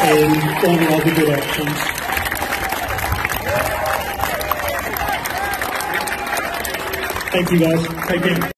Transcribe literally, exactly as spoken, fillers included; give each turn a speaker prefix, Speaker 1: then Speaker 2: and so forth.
Speaker 1: in all the other directions. Thank you guys. Take care.